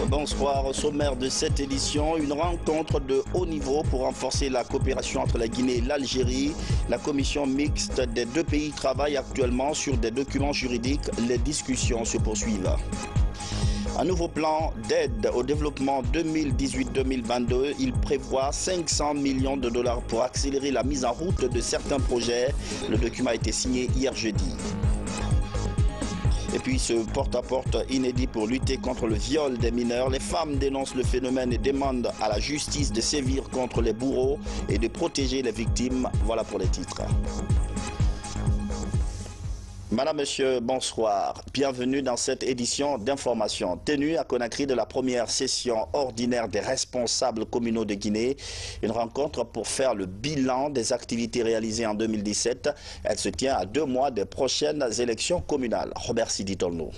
Bonsoir. Au sommaire de cette édition, une rencontre de haut niveau pour renforcer la coopération entre la Guinée et l'Algérie. La commission mixte des deux pays travaille actuellement sur des documents juridiques. Les discussions se poursuivent. Un nouveau plan d'aide au développement 2018-2022, il prévoit 500 millions de dollars pour accélérer la mise en route de certains projets. Le document a été signé hier jeudi. Et puis ce porte-à-porte inédit pour lutter contre le viol des mineurs. Les femmes dénoncent le phénomène et demandent à la justice de sévir contre les bourreaux et de protéger les victimes. Voilà pour les titres. Madame, Monsieur, bonsoir. Bienvenue dans cette édition d'information tenue à Conakry de la première session ordinaire des responsables communaux de Guinée. Une rencontre pour faire le bilan des activités réalisées en 2017. Elle se tient à 2 mois des prochaines élections communales. Robert Sidi Tolno.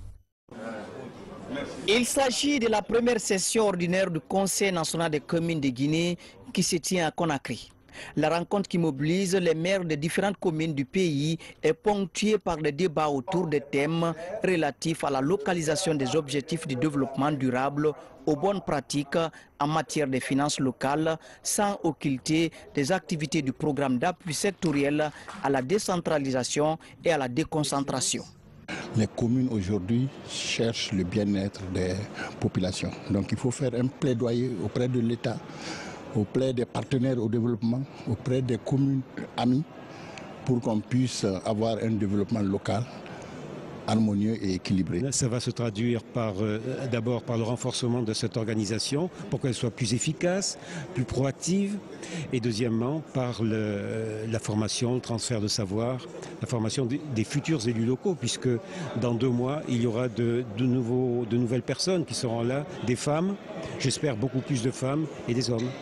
Il s'agit de la première session ordinaire du Conseil national des communes de Guinée qui se tient à Conakry. La rencontre qui mobilise les maires des différentes communes du pays est ponctuée par des débats autour des thèmes relatifs à la localisation des objectifs de développement durable, aux bonnes pratiques en matière de finances locales, sans occulter des activités du programme d'appui sectoriel à la décentralisation et à la déconcentration. Les communes aujourd'hui cherchent le bien-être des populations. Donc il faut faire un plaidoyer auprès de l'État, auprès des partenaires au développement, auprès des communes amies, pour qu'on puisse avoir un développement local harmonieux et équilibré. Ça va se traduire d'abord par le renforcement de cette organisation pour qu'elle soit plus efficace, plus proactive, et deuxièmement par la formation, le transfert de savoir, la formation des futurs élus locaux, puisque dans 2 mois, il y aura de nouvelles personnes qui seront là, des femmes, j'espère beaucoup plus de femmes et des hommes.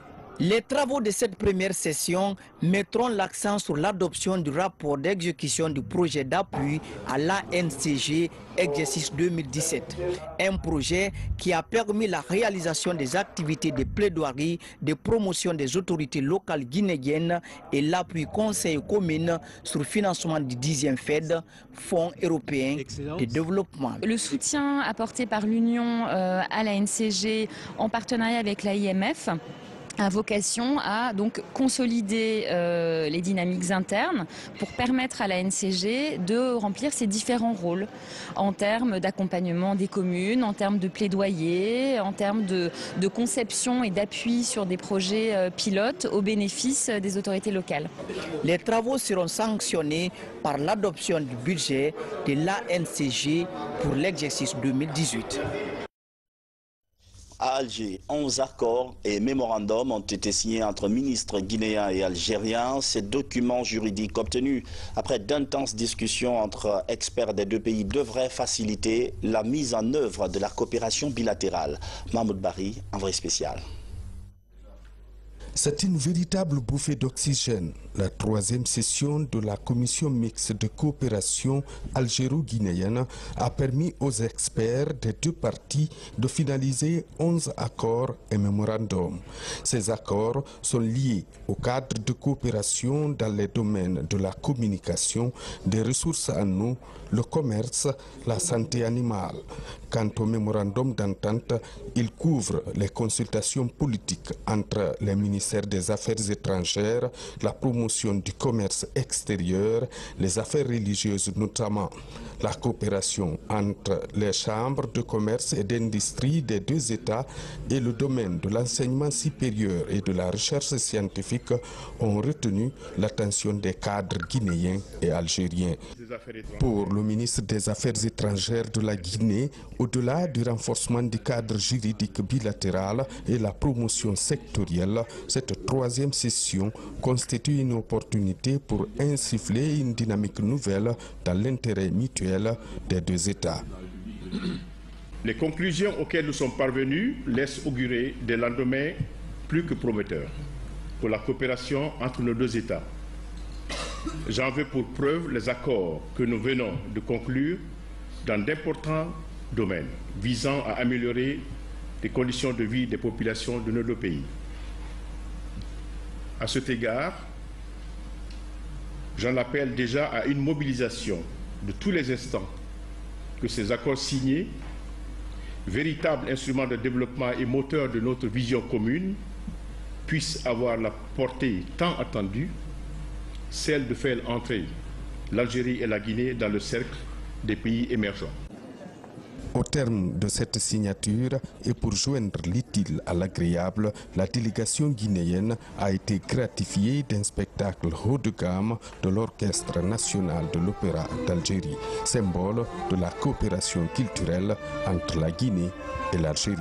Les travaux de cette première session mettront l'accent sur l'adoption du rapport d'exécution du projet d'appui à l'ANCG exercice 2017. Un projet qui a permis la réalisation des activités de plaidoirie, de promotion des autorités locales guinéennes et l'appui conseil aux communes sur le financement du 10e FED, Fonds européen de développement. Le soutien apporté par l'Union à l'ANCG en partenariat avec l'AIMF a vocation à donc consolider les dynamiques internes pour permettre à la NCG de remplir ses différents rôles en termes d'accompagnement des communes, en termes de plaidoyer, en termes de conception et d'appui sur des projets pilotes au bénéfice des autorités locales. Les travaux seront sanctionnés par l'adoption du budget de l'ANCG pour l'exercice 2018. À Alger, 11 accords et mémorandums ont été signés entre ministres guinéens et algériens. Ces documents juridiques obtenus après d'intenses discussions entre experts des 2 pays devraient faciliter la mise en œuvre de la coopération bilatérale. Mahmoud Bari, envoyé spécial. C'est une véritable bouffée d'oxygène. La 3e session de la commission mixte de coopération algéro-guinéenne a permis aux experts des 2 parties de finaliser 11 accords et mémorandums. Ces accords sont liés au cadre de coopération dans les domaines de la communication, des ressources en eau, le commerce, la santé animale. Quant au mémorandum d'entente, il couvre les consultations politiques entre les ministères des Affaires étrangères, la promotion du commerce extérieur, les affaires religieuses notamment, la coopération entre les chambres de commerce et d'industrie des 2 États et le domaine de l'enseignement supérieur et de la recherche scientifique ont retenu l'attention des cadres guinéens et algériens. Pour le ministre des Affaires étrangères de la Guinée, au-delà du renforcement du cadre juridique bilatéral et la promotion sectorielle, cette 3e session constitue une opportunité pour insuffler une dynamique nouvelle dans l'intérêt mutuel des 2 États. Les conclusions auxquelles nous sommes parvenus laissent augurer des lendemains plus que prometteurs pour la coopération entre nos 2 États. J'en veux pour preuve les accords que nous venons de conclure dans d'importants domaines visant à améliorer les conditions de vie des populations de nos 2 pays. À cet égard, j'en appelle déjà à une mobilisation de tous les instants que ces accords signés véritable instrument de développement et moteur de notre vision commune, puisse avoir la portée tant attendue, celle de faire entrer l'Algérie et la Guinée dans le cercle des pays émergents. Au terme de cette signature et pour joindre l'utile à l'agréable, la délégation guinéenne a été gratifiée d'un spectacle haut de gamme de l'Orchestre national de l'Opéra d'Algérie, symbole de la coopération culturelle entre la Guinée et l'Algérie.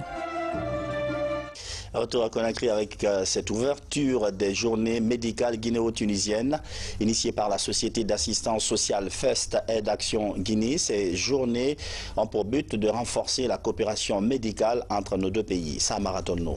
Retour à Conakry avec cette ouverture des journées médicales guinéo-tunisiennes initiées par la société d'assistance sociale FEST Aide Action Guinée. Ces journées ont pour but de renforcer la coopération médicale entre nos deux pays. Samara Tonno.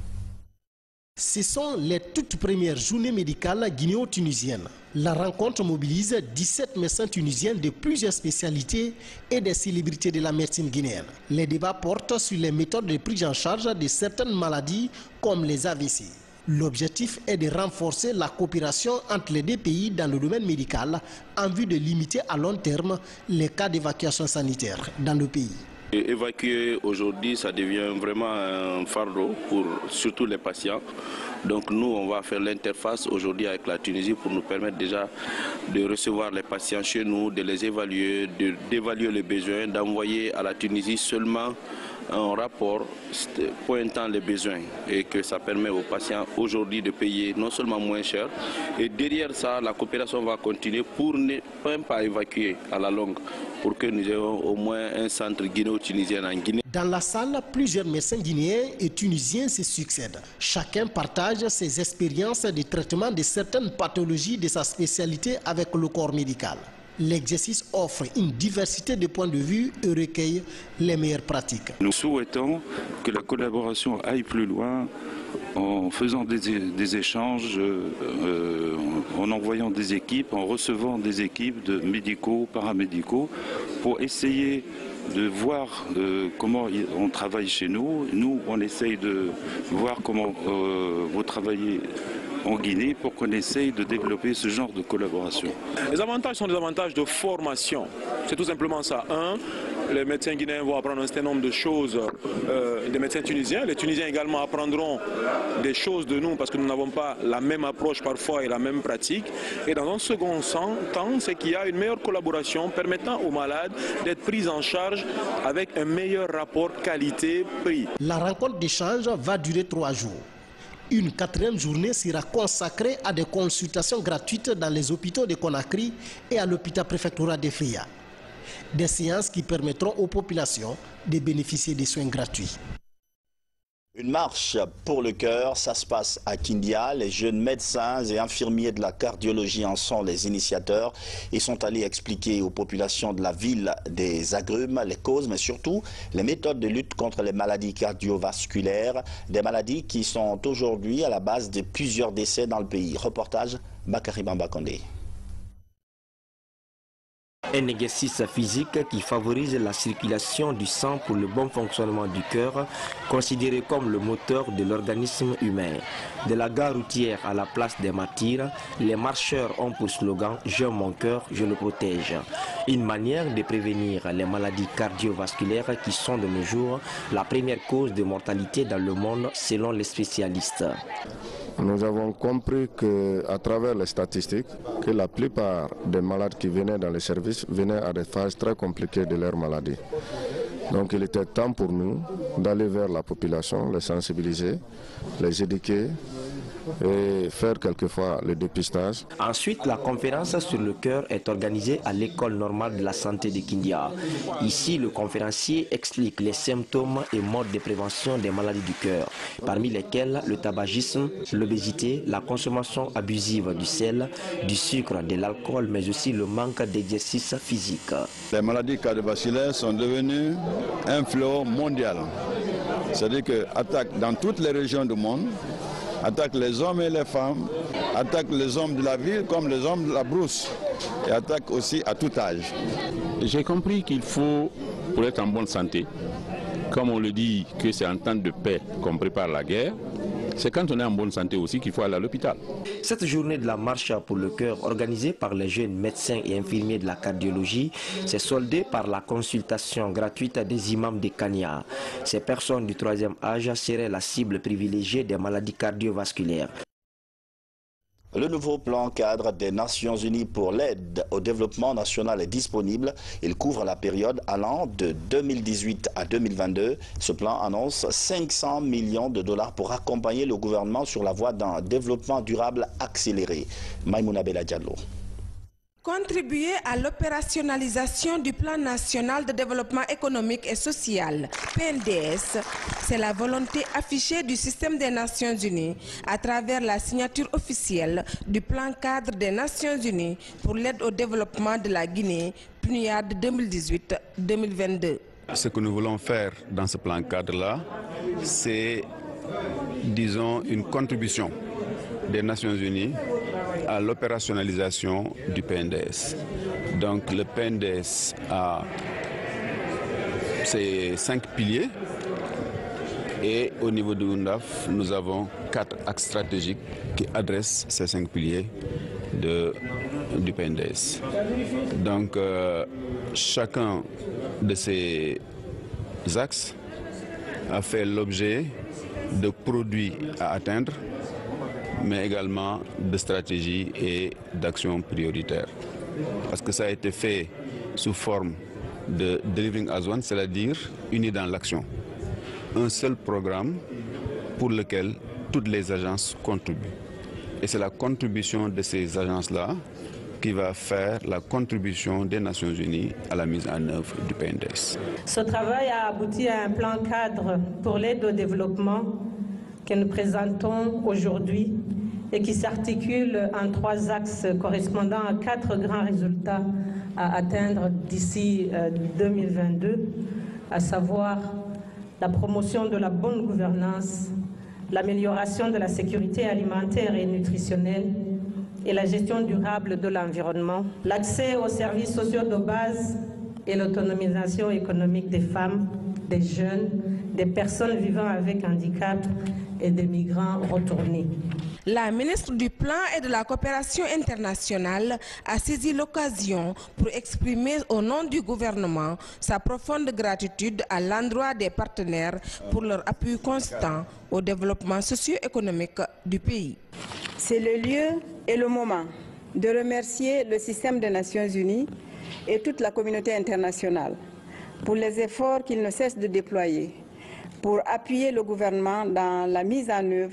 Ce sont les toutes premières journées médicales guinéo-tunisiennes. La rencontre mobilise 17 médecins tunisiens de plusieurs spécialités et des célébrités de la médecine guinéenne. Les débats portent sur les méthodes de prise en charge de certaines maladies comme les AVC. L'objectif est de renforcer la coopération entre les deux pays dans le domaine médical en vue de limiter à long terme les cas d'évacuation sanitaire dans le pays. Évacuer aujourd'hui, ça devient vraiment un fardeau pour surtout les patients. Donc nous, on va faire l'interface aujourd'hui avec la Tunisie pour nous permettre déjà de recevoir les patients chez nous, de les évaluer, d'évaluer les besoins, d'envoyer à la Tunisie seulement un rapport pointant les besoins et que ça permet aux patients aujourd'hui de payer non seulement moins cher et derrière ça la coopération va continuer pour ne même pas évacuer à la longue pour que nous ayons au moins un centre guinéo-tunisien en Guinée. Dans la salle, plusieurs médecins guinéens et tunisiens se succèdent. Chacun partage ses expériences de traitement de certaines pathologies de sa spécialité avec le corps médical. L'exercice offre une diversité de points de vue et recueille les meilleures pratiques. Nous souhaitons que la collaboration aille plus loin en faisant des échanges, en envoyant des équipes, en recevant des équipes de médicaux, paramédicaux, pour essayer de voir comment on travaille chez nous. Nous, on essaye de voir comment vous travaillez en Guinée pour qu'on essaye de développer ce genre de collaboration. Les avantages sont des avantages de formation. C'est tout simplement ça. Les médecins guinéens vont apprendre un certain nombre de choses des médecins tunisiens. Les Tunisiens également apprendront des choses de nous parce que nous n'avons pas la même approche parfois et la même pratique. Et dans un second temps, c'est qu'il y a une meilleure collaboration permettant aux malades d'être pris en charge avec un meilleur rapport qualité-prix. La rencontre d'échange va durer 3 jours. Une 4e journée sera consacrée à des consultations gratuites dans les hôpitaux de Conakry et à l'hôpital préfectoral de Fria. Des séances qui permettront aux populations de bénéficier des soins gratuits. Une marche pour le cœur, ça se passe à Kindia. Les jeunes médecins et infirmiers de la cardiologie en sont les initiateurs. Ils sont allés expliquer aux populations de la ville des agrumes, les causes, mais surtout les méthodes de lutte contre les maladies cardiovasculaires, des maladies qui sont aujourd'hui à la base de plusieurs décès dans le pays. Reportage Bakary Bambakondé. Un exercice physique qui favorise la circulation du sang pour le bon fonctionnement du cœur, considéré comme le moteur de l'organisme humain. De la gare routière à la place des martyrs, les marcheurs ont pour slogan « J'aime mon cœur, je le protège ». Une manière de prévenir les maladies cardiovasculaires qui sont de nos jours la première cause de mortalité dans le monde selon les spécialistes. Nous avons compris qu'à travers les statistiques, que la plupart des malades qui venaient dans les services venaient à des phases très compliquées de leur maladie. Donc il était temps pour nous d'aller vers la population, les sensibiliser, les éduquer et faire quelquefois le dépistage. Ensuite, la conférence sur le cœur est organisée à l'école normale de la santé de Kindia. Ici, le conférencier explique les symptômes et modes de prévention des maladies du cœur, parmi lesquels le tabagisme, l'obésité, la consommation abusive du sel, du sucre, de l'alcool, mais aussi le manque d'exercice physique. Les maladies cardiovasculaires sont devenues un fléau mondial. C'est-à-dire qu'elles attaquent dans toutes les régions du monde, attaquent les hommes et les femmes, attaquent les hommes de la ville comme les hommes de la brousse et attaquent aussi à tout âge. J'ai compris qu'il faut, pour être en bonne santé, comme on le dit que c'est en temps de paix qu'on prépare la guerre, c'est quand on est en bonne santé aussi qu'il faut aller à l'hôpital. Cette journée de la marche pour le cœur organisée par les jeunes médecins et infirmiers de la cardiologie s'est soldée par la consultation gratuite des imams de Kania. Ces personnes du 3e âge seraient la cible privilégiée des maladies cardiovasculaires. Le nouveau plan cadre des Nations Unies pour l'aide au développement national est disponible. Il couvre la période allant de 2018 à 2022. Ce plan annonce 500 millions de dollars pour accompagner le gouvernement sur la voie d'un développement durable accéléré. Maïmouna Bella Diallo. Contribuer à l'opérationnalisation du plan national de développement économique et social, PNDS, c'est la volonté affichée du système des Nations Unies à travers la signature officielle du plan cadre des Nations Unies pour l'aide au développement de la Guinée, PNUAD 2018-2022. Ce que nous voulons faire dans ce plan cadre-là, c'est, disons, une contribution des Nations Unies à l'opérationnalisation du PNDS. Donc le PNDS a ses 5 piliers et au niveau de UNDAF, nous avons 4 axes stratégiques qui adressent ces 5 piliers du PNDS. Donc chacun de ces axes a fait l'objet de produits à atteindre, mais également de stratégies et d'actions prioritaires. Parce que ça a été fait sous forme de delivering as one, c'est-à-dire unis dans l'action. Un seul programme pour lequel toutes les agences contribuent. Et c'est la contribution de ces agences-là qui va faire la contribution des Nations Unies à la mise en œuvre du PNDS. Ce travail a abouti à un plan cadre pour l'aide au développement que nous présentons aujourd'hui et qui s'articule en 3 axes correspondant à 4 grands résultats à atteindre d'ici 2022, à savoir la promotion de la bonne gouvernance, l'amélioration de la sécurité alimentaire et nutritionnelle et la gestion durable de l'environnement, l'accès aux services sociaux de base et l'autonomisation économique des femmes, des jeunes, des personnes vivant avec handicap et des migrants retournés. La ministre du Plan et de la Coopération internationale a saisi l'occasion pour exprimer au nom du gouvernement sa profonde gratitude à l'endroit des partenaires pour leur appui constant au développement socio-économique du pays. C'est le lieu et le moment de remercier le système des Nations Unies et toute la communauté internationale pour les efforts qu'ils ne cessent de déployer pour appuyer le gouvernement dans la mise en œuvre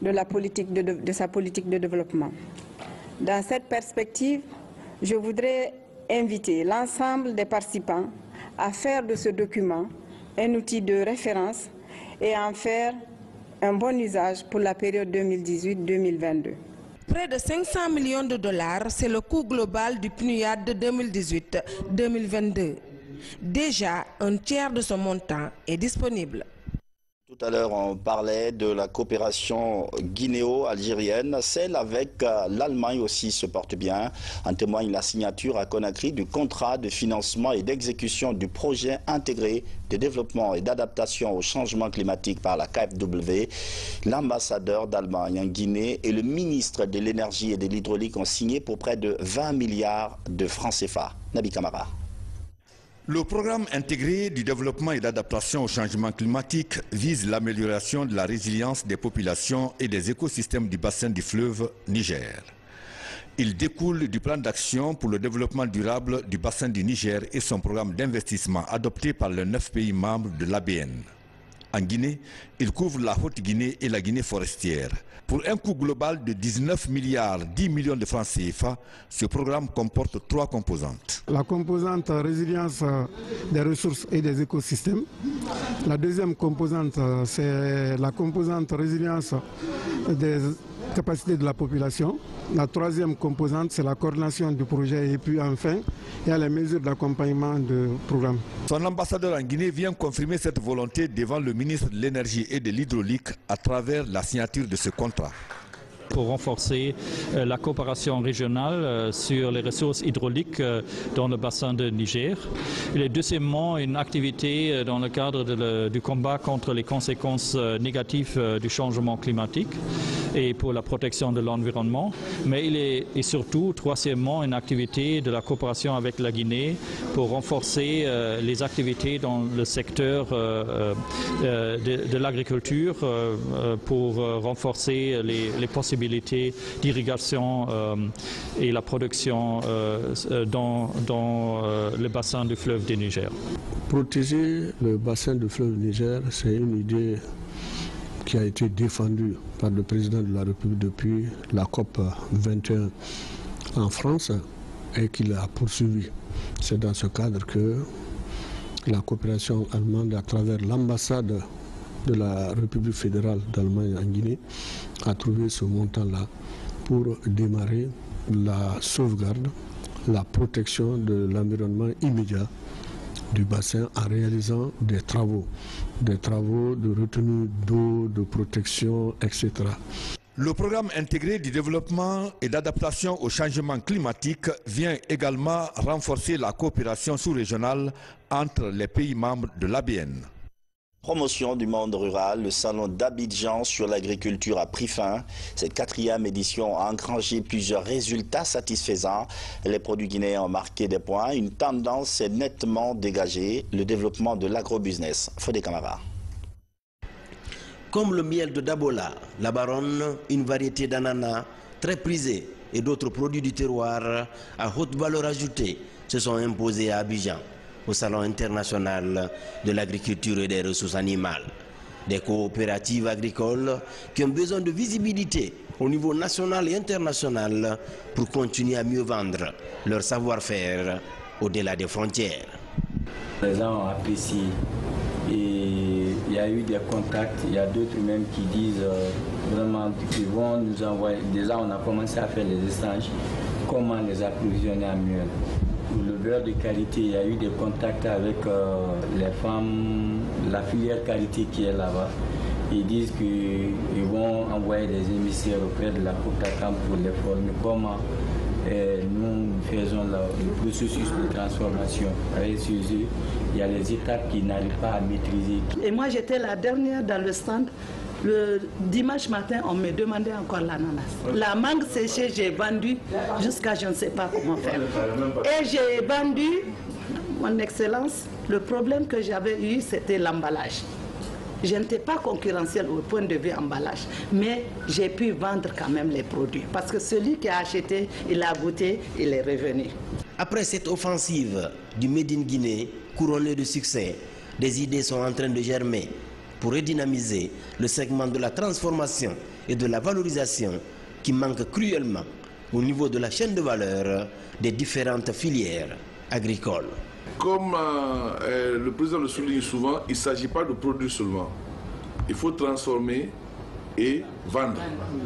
de sa politique de développement. Dans cette perspective, je voudrais inviter l'ensemble des participants à faire de ce document un outil de référence et à en faire un bon usage pour la période 2018-2022. Près de 500 millions de dollars, c'est le coût global du PNUAD de 2018-2022. Déjà, un tiers de ce montant est disponible. Tout à l'heure, on parlait de la coopération guinéo-algérienne. Celle avec l'Allemagne aussi se porte bien. En témoigne la signature à Conakry du contrat de financement et d'exécution du projet intégré de développement et d'adaptation au changement climatique par la KfW. L'ambassadeur d'Allemagne en Guinée et le ministre de l'énergie et de l'hydraulique ont signé pour près de 20 milliards de francs CFA. Nabi Kamara. Le programme intégré du développement et d'adaptation au changement climatique vise l'amélioration de la résilience des populations et des écosystèmes du bassin du fleuve Niger. Il découle du plan d'action pour le développement durable du bassin du Niger et son programme d'investissement adopté par les 9 pays membres de l'ABN. En Guinée, il couvre la Haute-Guinée et la Guinée forestière. Pour un coût global de 19 milliards 10 millions de francs CFA, ce programme comporte 3 composantes. La composante résilience des ressources et des écosystèmes. La deuxième composante, c'est la composante résilience des capacités de la population. La troisième composante, c'est la coordination du projet. Et puis enfin, il y a les mesures d'accompagnement du programme. Son ambassadeur en Guinée vient confirmer cette volonté devant le ministre de l'énergie et de l'hydraulique à travers la signature de ce contrat. pour renforcer la coopération régionale sur les ressources hydrauliques dans le bassin de Niger. Il est deuxièmement une activité dans le cadre du combat contre les conséquences négatives du changement climatique et pour la protection de l'environnement. Mais il est surtout, troisièmement, une activité de la coopération avec la Guinée pour renforcer les activités dans le secteur de l'agriculture, pour renforcer les possibilités d'irrigation et la production dans le bassin du fleuve du Niger. Protéger le bassin du fleuve Niger, c'est une idée qui a été défendue par le président de la République depuis la COP 21 en France et qu'il a poursuivi. C'est dans ce cadre que la coopération allemande, à travers l'ambassade de la République fédérale d'Allemagne en Guinée, a trouvé ce montant-là pour démarrer la sauvegarde, la protection de l'environnement immédiat du bassin en réalisant des travaux de retenue d'eau, de protection, etc. Le programme intégré du développement et d'adaptation au changement climatique vient également renforcer la coopération sous-régionale entre les pays membres de l'ABN. Promotion du monde rural, le salon d'Abidjan sur l'agriculture a pris fin. Cette 4e édition a engrangé plusieurs résultats satisfaisants. Les produits guinéens ont marqué des points. Une tendance s'est nettement dégagée, le développement de l'agrobusiness. Fodé Camara. Comme le miel de Dabola, la baronne, une variété d'ananas très prisée et d'autres produits du terroir à haute valeur ajoutée se sont imposés à Abidjan, au Salon international de l'agriculture et des ressources animales. Des coopératives agricoles qui ont besoin de visibilité au niveau national et international pour continuer à mieux vendre leur savoir-faire au-delà des frontières. Les gens ont apprécié et il y a eu des contacts, il y a d'autres même qui disent vraiment qu'ils vont nous envoyer. Déjà on a commencé à faire les échanges, comment les approvisionner à mieux. Pour le beurre de qualité, il y a eu des contacts avec les femmes, la filière qualité qui est là-bas. Ils disent qu'ils vont envoyer des émissaires auprès de la Coca-Cola pour les former comment nous faisons le processus de transformation. Avec ce jeu, il y a les étapes qu'ils n'arrivent pas à maîtriser. Et moi, j'étais la dernière dans le stand. Le dimanche matin, on me demandait encore l'ananas. La mangue séchée, j'ai vendu jusqu'à je ne sais pas comment faire. Et j'ai vendu, mon excellence, le problème que j'avais eu, c'était l'emballage. Je n'étais pas concurrentiel au point de vue emballage, mais j'ai pu vendre quand même les produits. Parce que celui qui a acheté, il a goûté, il est revenu. Après cette offensive du Made in Guinée, couronnée de succès, des idées sont en train de germer pour redynamiser le segment de la transformation et de la valorisation qui manque cruellement au niveau de la chaîne de valeur des différentes filières agricoles. Comme le président le souligne souvent, il ne s'agit pas de produire seulement. Il faut transformer et vendre.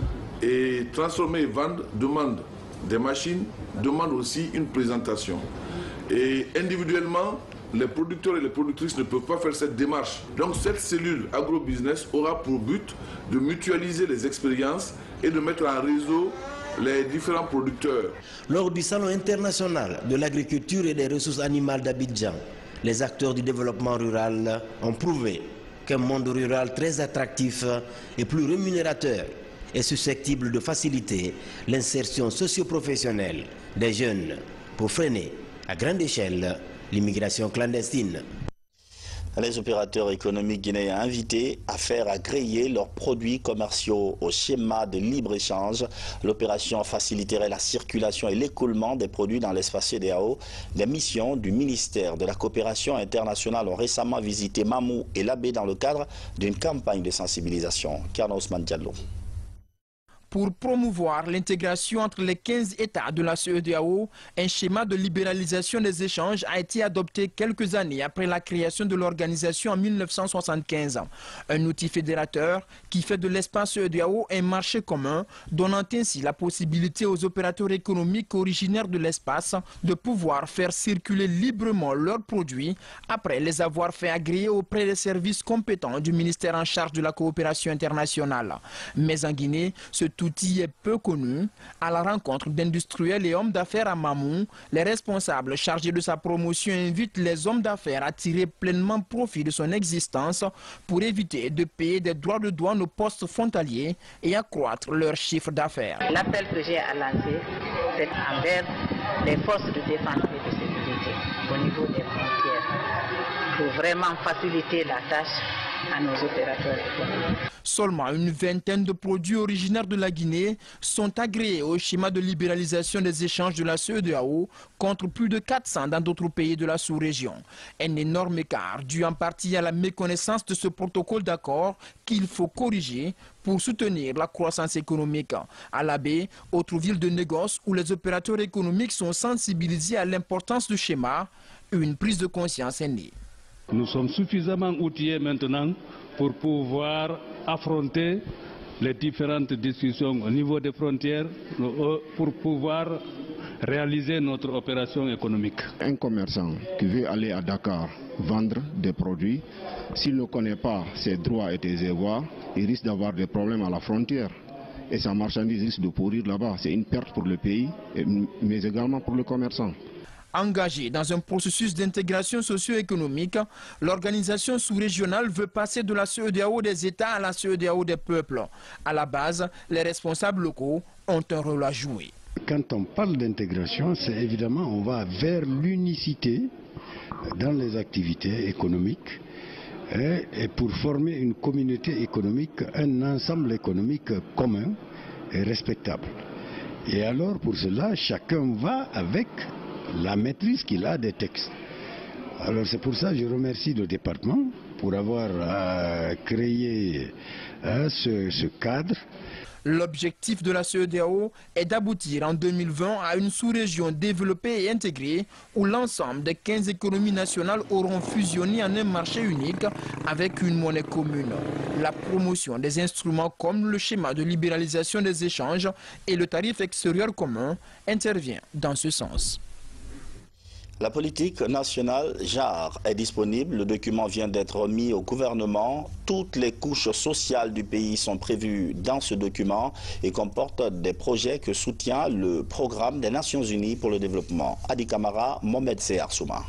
Et transformer et vendre demande des machines, demande aussi une présentation. Et individuellement, les producteurs et les productrices ne peuvent pas faire cette démarche. Donc cette cellule agrobusiness aura pour but de mutualiser les expériences et de mettre en réseau les différents producteurs. Lors du Salon international de l'agriculture et des ressources animales d'Abidjan, les acteurs du développement rural ont prouvé qu'un monde rural très attractif et plus rémunérateur est susceptible de faciliter l'insertion socio-professionnelle des jeunes pour freiner à grande échelle l'immigration clandestine. Les opérateurs économiques guinéens invités à faire agréer leurs produits commerciaux au schéma de libre-échange. L'opération faciliterait la circulation et l'écoulement des produits dans l'espace CEDEAO. Les missions du ministère de la coopération internationale ont récemment visité Mamou et Labé dans le cadre d'une campagne de sensibilisation. Carlos Mandiallo. Pour promouvoir l'intégration entre les 15 États de la CEDEAO, un schéma de libéralisation des échanges a été adopté quelques années après la création de l'organisation en 1975. Un outil fédérateur qui fait de l'espace CEDEAO un marché commun, donnant ainsi la possibilité aux opérateurs économiques originaires de l'espace de pouvoir faire circuler librement leurs produits après les avoir fait agréer auprès des services compétents du ministère en charge de la coopération internationale. Mais en Guinée, ce outil est peu connu. À la rencontre d'industriels et hommes d'affaires à Mamou, les responsables chargés de sa promotion invitent les hommes d'affaires à tirer pleinement profit de son existence pour éviter de payer des droits de douane aux postes frontaliers et accroître leur chiffre d'affaires. L'appel que j'ai à lancer, c'est envers les forces de défense et de sécurité au niveau des frontières pour vraiment faciliter la tâche à nos opérateurs économiques. Seulement une vingtaine de produits originaires de la Guinée sont agréés au schéma de libéralisation des échanges de la CEDEAO contre plus de 400 dans d'autres pays de la sous-région. Un énorme écart dû en partie à la méconnaissance de ce protocole d'accord qu'il faut corriger pour soutenir la croissance économique. À la baie, autre ville de négoce où les opérateurs économiques sont sensibilisés à l'importance du schéma, une prise de conscience est née. Nous sommes suffisamment outillés maintenant pour pouvoir affronter les différentes discussions au niveau des frontières pour pouvoir réaliser notre opération économique. Un commerçant qui veut aller à Dakar vendre des produits, s'il ne connaît pas ses droits et ses devoirs, il risque d'avoir des problèmes à la frontière. Et sa marchandise risque de pourrir là-bas. C'est une perte pour le pays, mais également pour le commerçant. Engagée dans un processus d'intégration socio-économique, l'organisation sous-régionale veut passer de la CEDEAO des États à la CEDEAO des peuples. À la base, les responsables locaux ont un rôle à jouer. Quand on parle d'intégration, c'est évidemment on va vers l'unicité dans les activités économiques et pour former une communauté économique, un ensemble économique commun et respectable. Et alors pour cela, chacun va avec la maîtrise qu'il a des textes. Alors c'est pour ça que je remercie le département pour avoir créé ce cadre. L'objectif de la CEDEAO est d'aboutir en 2020 à une sous-région développée et intégrée où l'ensemble des 15 économies nationales auront fusionné en un marché unique avec une monnaie commune. La promotion des instruments comme le schéma de libéralisation des échanges et le tarif extérieur commun intervient dans ce sens. La politique nationale JAR est disponible. Le document vient d'être remis au gouvernement. Toutes les couches sociales du pays sont prévues dans ce document et comporte des projets que soutient le programme des Nations Unies pour le développement. Adi Kamara, Mohamed Seher Souma.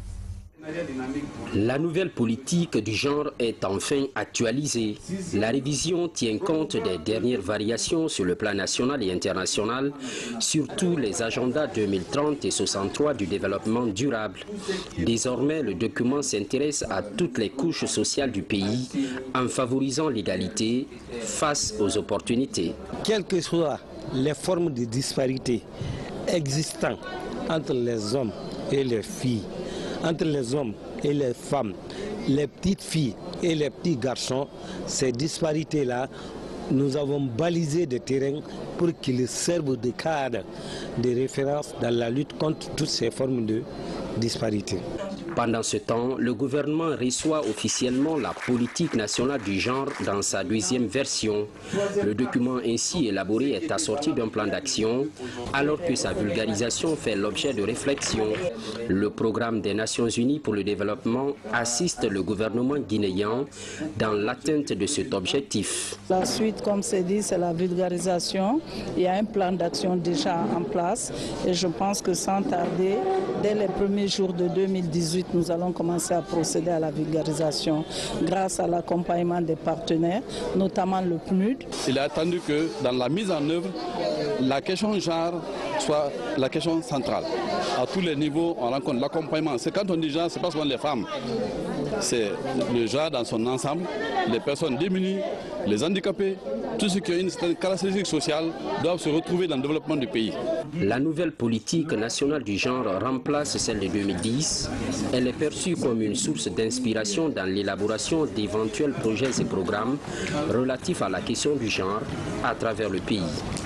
La nouvelle politique du genre est enfin actualisée. La révision tient compte des dernières variations sur le plan national et international, surtout les agendas 2030 et 63 du développement durable. Désormais, le document s'intéresse à toutes les couches sociales du pays en favorisant l'égalité face aux opportunités. Quelles que soient les formes de disparité existantes entre les hommes et les filles, entre les hommes et les femmes, les petites filles et les petits garçons, ces disparités-là, nous avons balisé des terrains pour qu'ils servent de cadre, de référence dans la lutte contre toutes ces formes de disparités. Pendant ce temps, le gouvernement reçoit officiellement la politique nationale du genre dans sa deuxième version. Le document ainsi élaboré est assorti d'un plan d'action, alors que sa vulgarisation fait l'objet de réflexion. Le programme des Nations Unies pour le développement assiste le gouvernement guinéen dans l'atteinte de cet objectif. La suite, comme c'est dit, c'est la vulgarisation. Il y a un plan d'action déjà en place et je pense que sans tarder, dès les premiers jours de 2018, nous allons commencer à procéder à la vulgarisation grâce à l'accompagnement des partenaires, notamment le PNUD. Il est attendu que dans la mise en œuvre, la question genre soit la question centrale. À tous les niveaux, on rencontre l'accompagnement. C'est quand on dit genre, c'est pas seulement les femmes. C'est le genre dans son ensemble, les personnes démunies, les handicapés, tous ceux qui ont une certaine caractéristique sociale doivent se retrouver dans le développement du pays. La nouvelle politique nationale du genre remplace celle de 2010. Elle est perçue comme une source d'inspiration dans l'élaboration d'éventuels projets et programmes relatifs à la question du genre à travers le pays.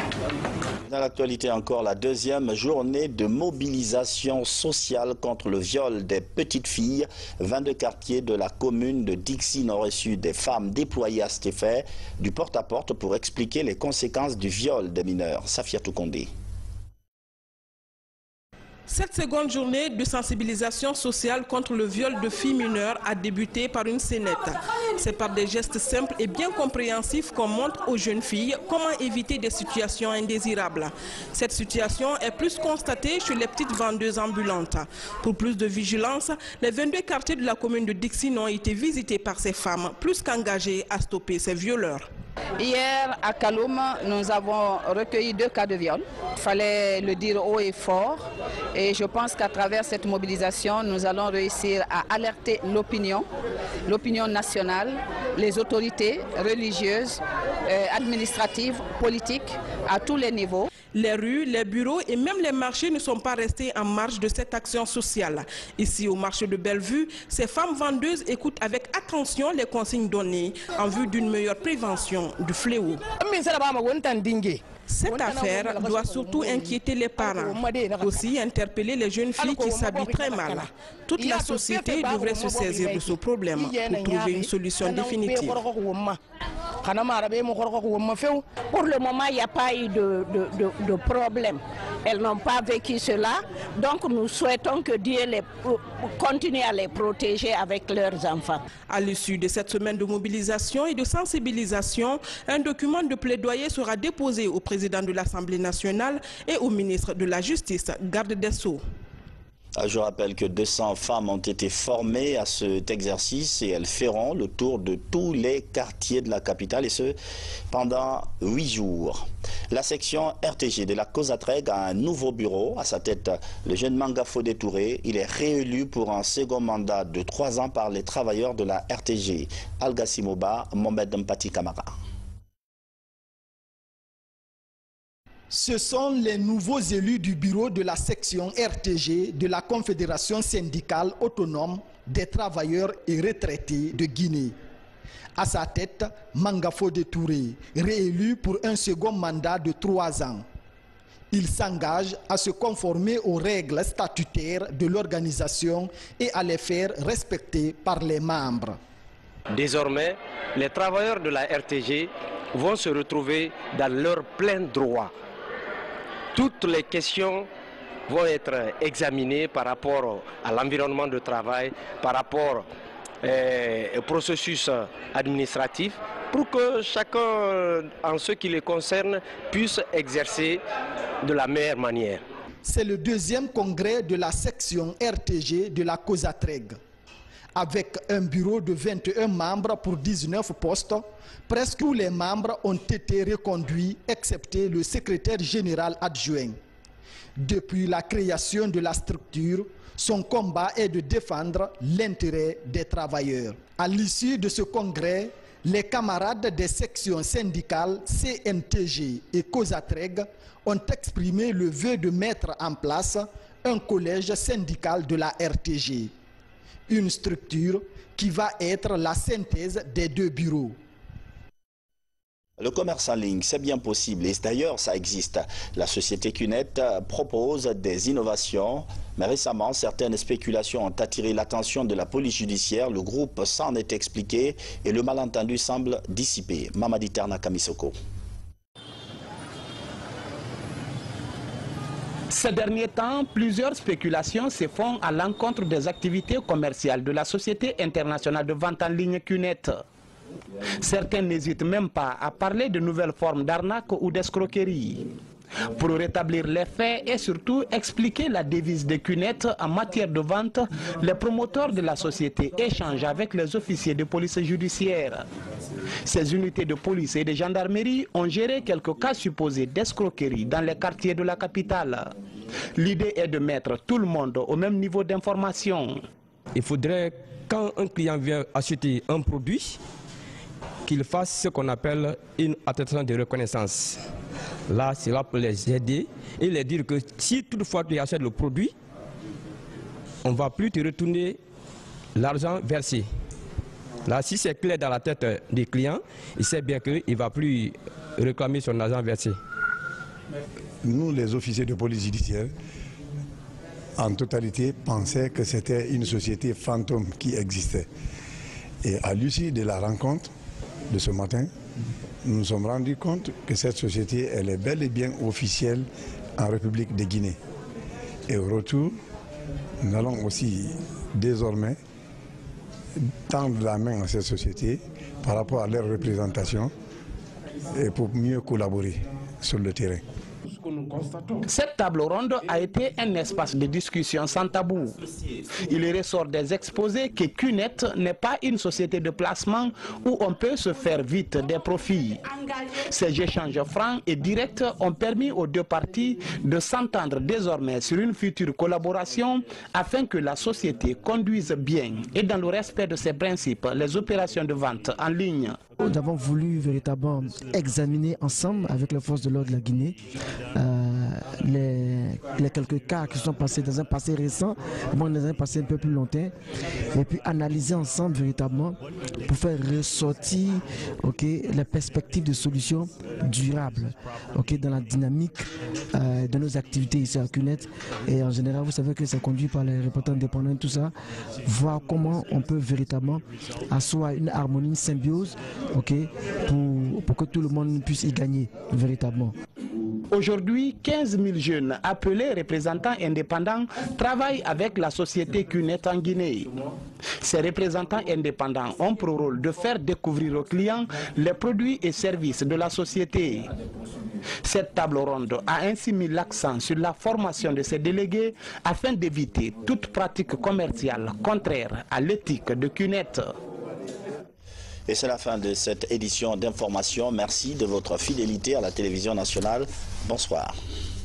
Dans l'actualité encore, la deuxième journée de mobilisation sociale contre le viol des petites filles. 22 quartiers de la commune de Dixie n'ont reçu des femmes déployées à cet effet du porte-à-porte pour expliquer les conséquences du viol des mineurs. Safia Toukondé. Cette seconde journée de sensibilisation sociale contre le viol de filles mineures a débuté par une scénette. C'est par des gestes simples et bien compréhensifs qu'on montre aux jeunes filles comment éviter des situations indésirables. Cette situation est plus constatée chez les petites vendeuses ambulantes. Pour plus de vigilance, les 22 quartiers de la commune de Dixine ont été visités par ces femmes, plus qu'engagées à stopper ces violeurs. Hier, à Kaloum, nous avons recueilli 2 cas de viol. Il fallait le dire haut et fort. Et je pense qu'à travers cette mobilisation, nous allons réussir à alerter l'opinion nationale, les autorités religieuses, administratives, politiques, à tous les niveaux. Les rues, les bureaux et même les marchés ne sont pas restés en marge de cette action sociale. Ici, au marché de Bellevue, ces femmes vendeuses écoutent avec attention les consignes données en vue d'une meilleure prévention du fléau. Cette affaire doit surtout inquiéter les parents, aussi interpeller les jeunes filles qui s'habillent très mal. Toute la société devrait se saisir de ce problème pour trouver une solution définitive. Pour le moment, il n'y a pas eu de problème. Elles n'ont pas vécu cela, donc nous souhaitons que Dieu continue à les protéger avec leurs enfants. À l'issue de cette semaine de mobilisation et de sensibilisation, un document de plaidoyer sera déposé au président de l'Assemblée nationale et au ministre de la Justice, garde des Sceaux. Je rappelle que 200 femmes ont été formées à cet exercice et elles feront le tour de tous les quartiers de la capitale et ce pendant 8 jours. La section RTG de la COSATREG a un nouveau bureau. À sa tête, le jeune Manga Fodé Touré. Il est réélu pour un second mandat de 3 ans par les travailleurs de la RTG. Algasimoba, Mohamed Mpati Kamara. Ce sont les nouveaux élus du bureau de la section RTG de la Confédération syndicale autonome des travailleurs et retraités de Guinée. À sa tête, Manga Fodé Touré, réélu pour un second mandat de 3 ans. Il s'engage à se conformer aux règles statutaires de l'organisation et à les faire respecter par les membres. Désormais, les travailleurs de la RTG vont se retrouver dans leur plein droit. Toutes les questions vont être examinées par rapport à l'environnement de travail, par rapport au processus administratif, pour que chacun, en ce qui les concerne, puisse exercer de la meilleure manière. C'est le 2e congrès de la section RTG de la COSATREG. Avec un bureau de 21 membres pour 19 postes, presque tous les membres ont été reconduits, excepté le secrétaire général adjoint. Depuis la création de la structure, son combat est de défendre l'intérêt des travailleurs. À l'issue de ce congrès, les camarades des sections syndicales CNTG et COSATREG ont exprimé le vœu de mettre en place un collège syndical de la RTG. Une structure qui va être la synthèse des 2 bureaux. Le commerce en ligne, c'est bien possible et d'ailleurs ça existe. La société Cunet propose des innovations, mais récemment certaines spéculations ont attiré l'attention de la police judiciaire. Le groupe s'en est expliqué et le malentendu semble dissipé. Mamadi Terna Kamisoko. Ces derniers temps, plusieurs spéculations se font à l'encontre des activités commerciales de la Société internationale de vente en ligne Cunet. Certains n'hésitent même pas à parler de nouvelles formes d'arnaque ou d'escroquerie. Pour rétablir les faits et surtout expliquer la devise de Cunet en matière de vente, les promoteurs de la société échangent avec les officiers de police judiciaire. Ces unités de police et de gendarmerie ont géré quelques cas supposés d'escroquerie dans les quartiers de la capitale. L'idée est de mettre tout le monde au même niveau d'information. Il faudrait, quand un client vient acheter un produit, qu'il fasse ce qu'on appelle une attestation de reconnaissance. Là, c'est là pour les aider et les dire que si toutefois tu achètes le produit, on ne va plus te retourner l'argent versé. Là, si c'est clair dans la tête des clients, il sait bien qu'il ne va plus réclamer son argent versé. Nous, les officiers de police judiciaire, en totalité, pensaient que c'était une société fantôme qui existait. Et à l'issue de la rencontre de ce matin, nous nous sommes rendus compte que cette société, elle est bel et bien officielle en République de Guinée. Et au retour, nous allons aussi désormais tendre la main à ces sociétés par rapport à leur représentation et pour mieux collaborer sur le terrain. Cette table ronde a été un espace de discussion sans tabou. Il ressort des exposés que QNET n'est pas une société de placement où on peut se faire vite des profits. Ces échanges francs et directs ont permis aux deux parties de s'entendre désormais sur une future collaboration afin que la société conduise bien et dans le respect de ses principes les opérations de vente en ligne. Nous avons voulu véritablement examiner ensemble avec les forces de l'ordre de la Guinée les quelques cas qui sont passés dans un passé récent, dans un passé un peu plus longtemps, et puis analyser ensemble véritablement pour faire ressortir les perspectives de solutions durables dans la dynamique de nos activités ici à QNET. Et en général, vous savez que c'est conduit par les reporters indépendants et tout ça, voir comment on peut véritablement asseoir une harmonie, une symbiose pour que tout le monde puisse y gagner véritablement. Aujourd'hui, 15 000 jeunes appelés représentants indépendants travaillent avec la société QNET en Guinée. Ces représentants indépendants ont pour rôle de faire découvrir aux clients les produits et services de la société. Cette table ronde a ainsi mis l'accent sur la formation de ces délégués afin d'éviter toute pratique commerciale contraire à l'éthique de QNET. Et c'est la fin de cette édition d'information. Merci de votre fidélité à la télévision nationale. Bonsoir.